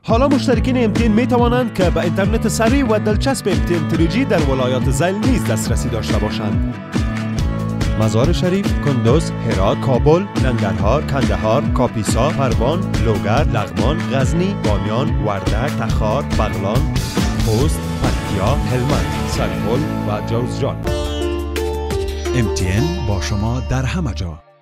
حالا مشترکین MTN می توانند که به اینترنت سریع و دلچسب MTN 3G در ولایات ذیل نیز دسترسی داشته باشند. مزار شریف، کندوز، هرات، کابل، ننگرهار، کندهار، کاپیسا، پروان، لوگر، لغمان، غزنی، بامیان، وردک، تخار، بغلان، خوست، پکتیا، هلمند، سرپل و جوزجان. MTN با شما در همه جا.